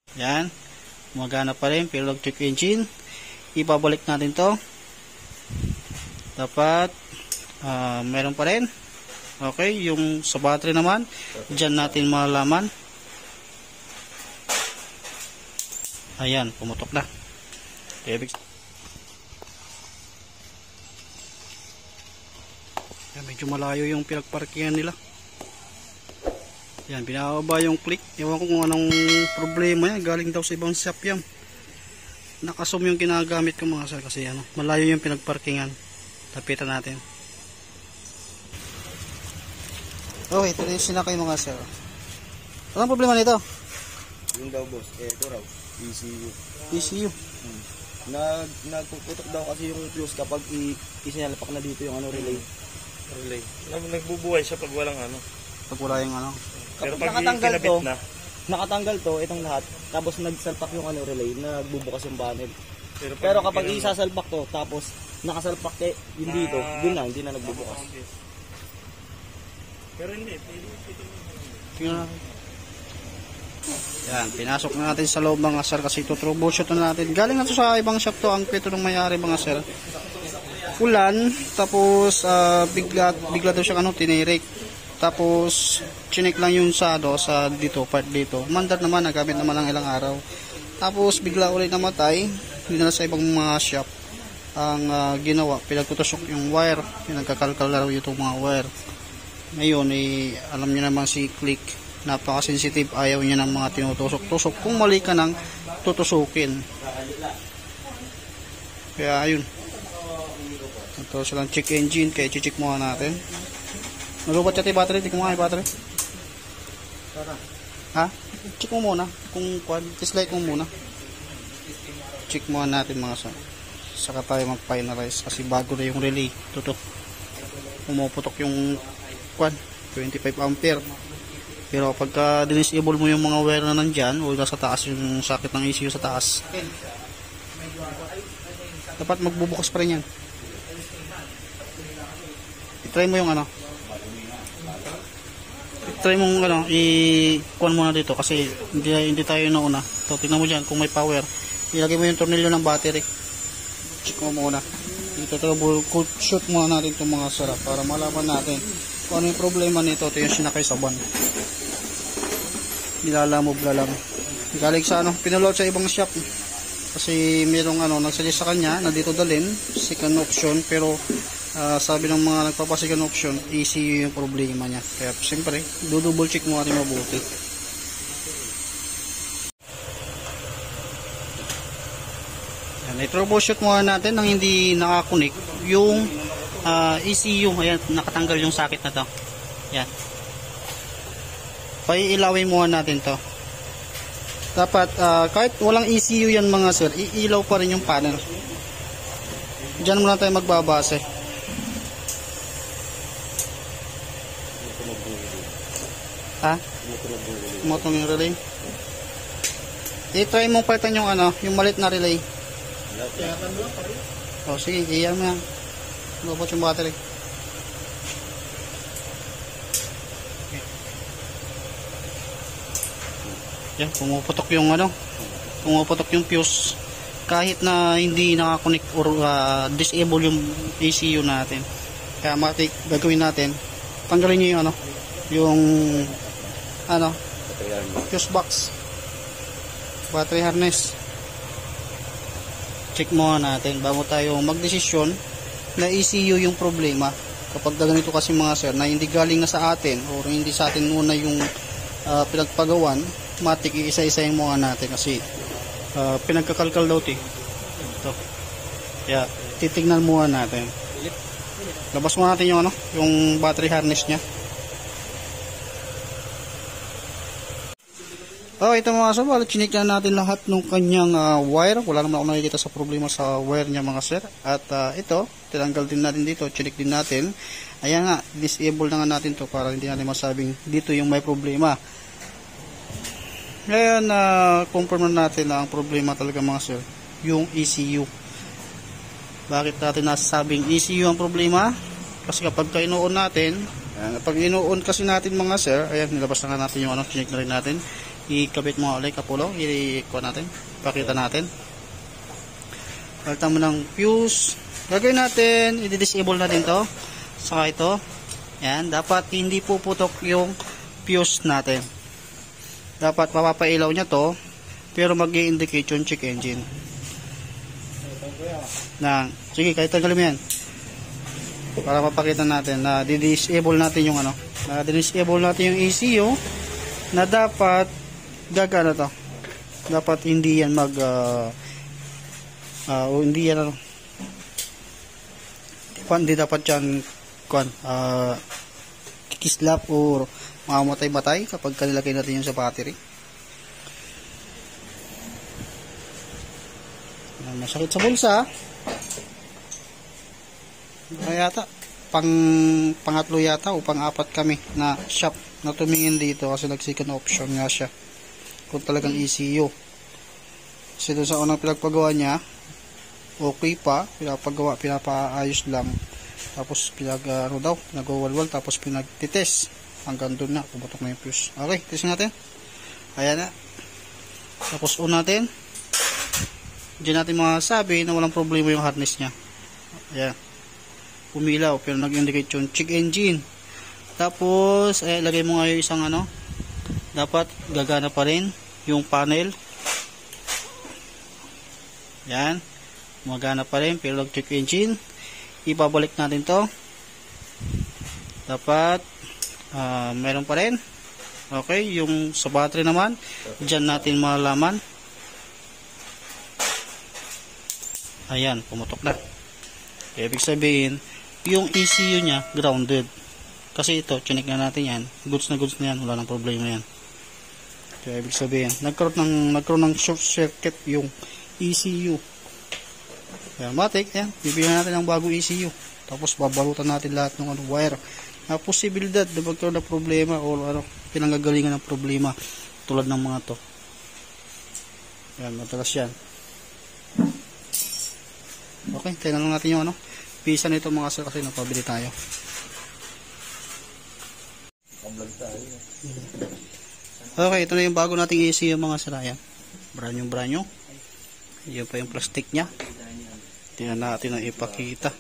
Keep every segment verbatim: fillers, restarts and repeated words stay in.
Yan. Gumagana pa rin, pero check engine. Ibabalik natin to. Dapat uh, meron pa rin. Okay, yung sa battery naman, dyan natin malalaman. Ayan, pumutok na. Okay, yan, medyo malayo yung pinagparkingan nila. Yan, binababa yung click. Ewan ko kung anong problema yan. Galing daw sa ibang shop yan. Nakasum yung ginagamit ko mga sir kasi ano, malayo yung pinagparkingan. Tapitan natin. Okay, ito yung sinakay mga sir. Anong problema nito? Yung daw boss, eh ito raw, E C U. E C U. Hmm. Nag, nagpuputok daw kasi yung fuse kapag isinalapak na dito yung ano relay. Relay. Nagbubuhay siya pag walang ano. Pag wala yung ano. Pero Kapag pag nakatanggal to, na, nakatanggal to, itong lahat, tapos nagsalpak yung ano relay, nagbubukas yung panel. pero, pag Pero kapag kinano- isasalpak to, tapos nakasalpak eh, yung dito, Ah. dun na, hindi na nagbubukas. Pero hindi. Tingnan natin. Yan, pinasok na natin sa loob mga sir kasi ito troubleshoot na natin. Galing na to sa ibang shop to, ang kwento ng may-ari mga sir. Ulan, tapos uh, bigla, bigla daw siya ano, tinirik. Tapos, chinek lang yung sa, ano, sa dito, part dito. Mandar naman, nagamit naman ng ilang araw. Tapos, bigla ulit namatay. Hindi na sa ibang mga shop ang uh, ginawa. Pinagtutusok yung wire. Pinagkakalkal laro itong mga wire. Ngayon, eh, alam niyo naman si Click. Napaka-sensitive. Ayaw niya ng mga tinutusok-tusok. Kung mali ka nang tutusukin. Kaya, ayun. Ito silang check engine. Kaya, check muna natin. Nalubat siya yung battery, di ko mga yung battery. Ha? Check mo muna. Kung quad, test light mo muna. Check muna natin mga sa. Saka tayo mag-finalize kasi bago na yung relay. Tutok. Pumuputok yung quad, twenty-five ampere. Pero pagka disable mo yung mga wire na nandyan, o nasa taas yung sakit ng E C U sa taas, dapat magbubukas pa rin yan. I-try mo yung ano. Try mong ano, i-kuhan muna dito kasi hindi, hindi tayo nauna. So, tingnan mo dyan kung may power. Ilagay mo yung tornilyo ng battery. Check mo muna. Dito trouble shoot muna natin itong mga sara para malaman natin kung ano yung problema nito. Ito yung sinakay sa van. Nilalamove na lang. Galing sa ano, pinuload sa ibang shop. Kasi merong ano, nagsuggest sa kanya na dito dalhin, second option, pero Uh, sabi ng mga nagpapasikan option, E C U yung problema niya. Kaya siyempre, do-double check mo rin mabuti. Yan, i-troubleshoot muna natin nang hindi nakakunik yung uh, E C U. Ayan, nakatanggal yung sakit na to. Yan. Paiilawin muna natin to. Dapat, uh, kahit walang E C U yan mga sir, iilaw pa rin yung panel. Diyan muna tayo magbabase. Ha? Motong yung relay. I-try mong palitan yung ano, yung malit na relay. O sige, iyan mo yan. Lubot yung battery. Yan, pumuputok yung ano, pumuputok yung fuse. Kahit na hindi nakakonek or uh, disable yung A C U natin. Kaya matik gagawin natin, tanggalin nyo yung ano, yung ano, fuse box, battery harness. Check muna natin bago tayo magdesisyon na E C U yung problema. Kapag ganito kasi mga sir na hindi galing na sa atin o hindi sa atin muna yung uh, pinagpagawan, matik iisa-isayin muna natin kasi uh, pinagkakalkal daw ito. Kaya titignan muna natin. Labas muna natin yung ano, yung battery harness niya. Oh, ito mga sir, bali chinik na natin lahat ng kanyang uh, wire. Wala naman ako nakikita sa problema sa wire niya mga sir. At uh, ito, tinanggal din natin dito, chinik din natin. Ayan nga, disable na nga natin to para hindi natin masabing dito yung may problema. Ngayon, uh, confirm na natin na ang problema talaga mga sir, yung E C U. Bakit natin nasasabing E C U ang problema? Kasi kapag ino-on natin, ayan, kapag ino-on kasi natin mga sir, ayan, nilabas na nga natin yung ano, chinik na rin natin. ikabit mo ulit kapulo, i-kuha natin, pakita natin. Palitan mo ng fuse. Gagawin natin, i-disable natin to. Saka ito. Yan, dapat hindi puputok yung fuse natin. Dapat mapapailaw niya to, pero mag-i-indicate yung check engine. Na, sige, kahit tanggalin mo yan. Para mapakita natin na di-disable natin yung ano, na di-disable natin yung E C U na dapat gagana to. Dapat hindi yan mag uh, uh, hindi yan ano, hindi dapat yan kuan uh, kikislap or mamamatay-matay kapag kanilagay natin yung sa battery. Masakit sa bulsa. Kaya yata pang pangatlo yata o pang-apat kami na shop na tumingin dito kasi nag-second option nga siya kung talagang E C U. Kasi doon sa unang pinagpagawa niya okay pa, pinapagawa, pinapaayos lang, tapos pinag ano daw, nag-walwal, tapos pinagtitest hanggang doon na, pumatok na yung fuse. Okay, test natin. Ayan na, tapos on natin. Diyan natin masasabi na walang problema yung harness nya. Ayan, pumilaw pero nag-indicate yung check engine. Tapos eh, lagay mo nga yung isang ano, dapat gagana pa rin yung panel. Yan, magana pa rin pero nag check engine. Ibabalik natin to, dapat uh, meron pa rin. Okay, yung sa battery naman dyan natin malalaman. Ayan, pumutok na. Ibig sabihin, yung E C U nya grounded. Kasi ito, chinik na natin yan. Goods na goods na yan, wala nang problema yan. Kaya ibig sabihin, nagkaroon ng, nagkaroon ng short circuit yung E C U. Kaya matik, yan. Bibigyan natin ng bagong E C U. Tapos babalutan natin lahat ng ano, wire. Na posibilidad na magkaroon ng problema o ano, pinanggagalingan ng problema tulad ng mga to. Yan, matalas yan. Okay, tingnan lang natin yung ano, pisa nito mga sir kasi napabili tayo. Okay, ito na yung bago nating E C U mga sir. Ayan, brand new brand new. Yun pa yung plastic nya. Tingnan natin ang ipakita.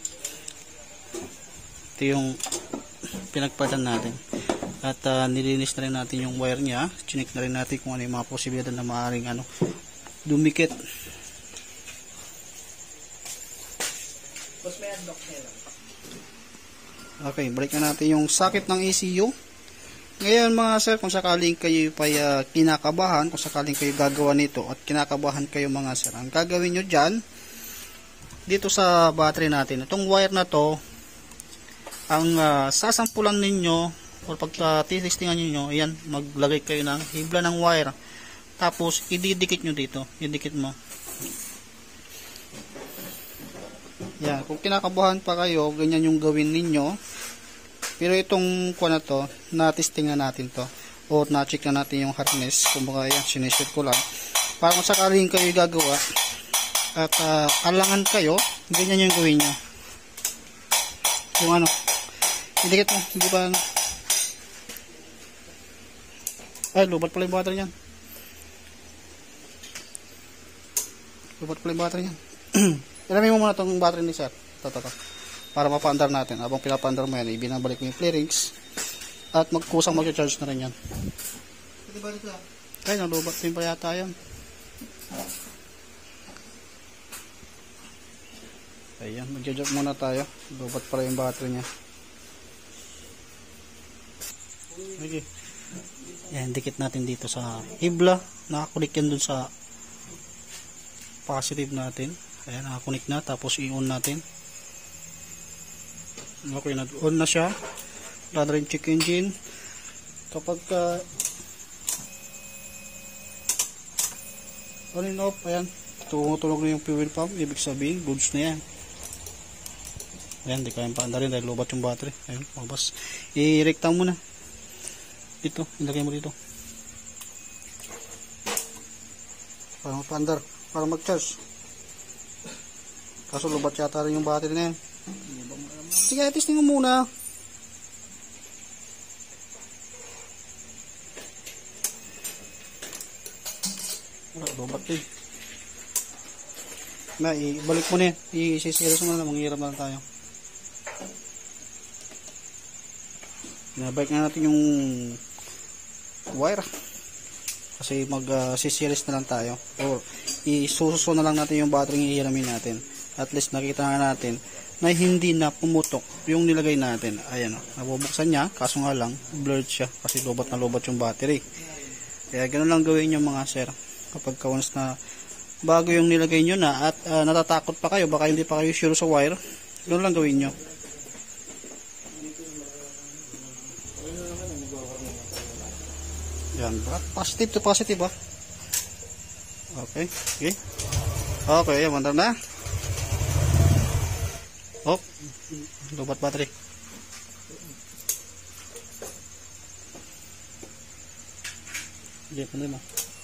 Ito yung pinagpatan natin. At uh, nilinis na rin natin yung wire nya. Chinik na rin natin kung ano yung mga posibilidad na maaaring ano, dumikit. Okay, balik na natin yung socket ng E C U. Ngayon mga sir, kung sakaling kayo pa uh, kinakabahan, kung sakaling kayo gagawa nito at kinakabahan kayo mga sir, ang gagawin nyo dyan, dito sa battery natin, itong wire na to, ang uh, sasampulan ninyo, o pag uh, titistingan nyo, ayan, maglagay kayo ng hibla ng wire, tapos ididikit nyo dito, idikit mo. Yan, kung kinakabahan pa kayo, ganyan yung gawin ninyo. Pero itong kuha na to, na-testing na natin to. O na-check na natin yung harness. Kumbaga yan, sinesure ko lang. Para kung sakaling kayo gagawa, at uh, alangan kayo, ganyan yung gawin nyo. Yung ano, idikit mo, hindi ba ano. Ay, lubat pala yung battery yan. Lubat pala yung battery yan. Ilamin mo muna itong battery ni sir. Ito, ito, ito. Para mapa-andar natin. Habang pinapa-andar mo yan, ibinabalik mo yung clearings. At magkusang mag-charge na rin yan. Pwede ba dito? Kaya nalubat din pa yata yan. Ayan, mag-charge muna tayo. Lubat pala yung battery niya. Okay. Yan, dikit natin dito sa hibla. Nakakulik yan dun sa positive natin. Ayan, nakakunik na. Tapos i-on natin. Okay, nag-on na siya. Wala na rin check engine. Kapag uh, on and off, ayan, tumutunog na yung fuel pump. Ibig sabihin, goods na yan. Ayan, di kayang paanda rin dahil lobat yung battery. Ayan, mabas. I-recta mo na. Dito, ilagay mo dito. Para magpaandar. Para mag-charge. Kaso lubat yata rin yung battery na yan. Sige, testing mo muna. Robot din. Na, ibalik mo na yan. I-series mo na lang. Manghirap na lang tayo. Nabalik na natin yung wire. Kasi mag-series uh, na lang tayo. O isususo na lang natin yung battery yung ihiramin natin. At least nakita na natin na hindi na pumutok yung nilagay natin. Ayan o. Nabubuksan niya. Kaso nga lang, blurred siya. Kasi lobat na lobat yung battery. Kaya ganoon lang gawin nyo mga sir. Kapag once na bago yung nilagay nyo na at uh, natatakot pa kayo, baka hindi pa kayo sure sa wire, ganoon lang gawin nyo. Yan. Positive to positive ah. Okay. Okay. Okay. Yan. Mantap na. Hop. Lobat battery. Hindi pa nila.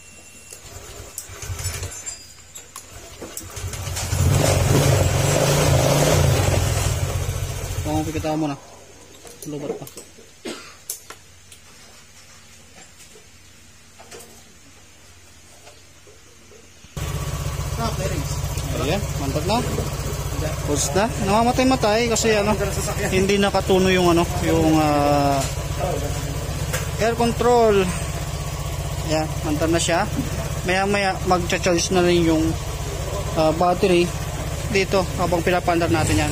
Kung pipitaw mo na. Lobat pa. Ayan, mantap na. Pulse na. Namamatay-matay kasi ano, hindi nakatuno yung ano, yung uh, air control. Ayan, mantap na siya. Maya-maya mag-charge na rin yung uh, battery dito habang pinapandar natin yan.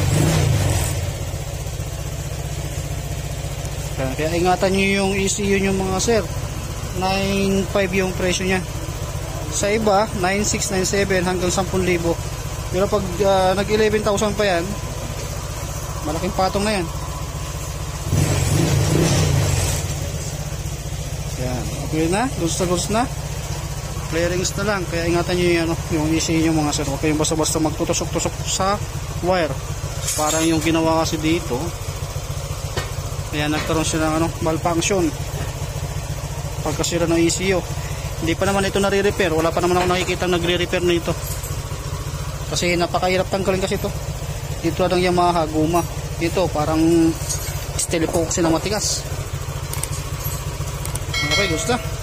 Ayan, kaya ingatan nyo yung E C U nyo mga sir. nine five yung presyo nya. Sa iba, nine six, nine seven hanggang ten thousand. Pero pag uh, nag eleven thousand pa yan, malaking patong na yan. Yan, okay na, goods na goods na. Clearings na lang, kaya ingatan nyo yung, ano, yung E C U nyo mga sir. Huwag kayong basta-basta magtutusok-tusok sa wire. Parang yung ginawa kasi dito, kaya nagkaroon siya ng ano, malfunction pagkasira ng E C U. Hindi pa naman ito nare-repair. Wala pa naman ako nakikita nagre-repair na ito. Kasi napakahirap tanggalin kasi ito. Dito lang yung mga guma. Dito parang steel epoxy na matigas. Okay, gusto.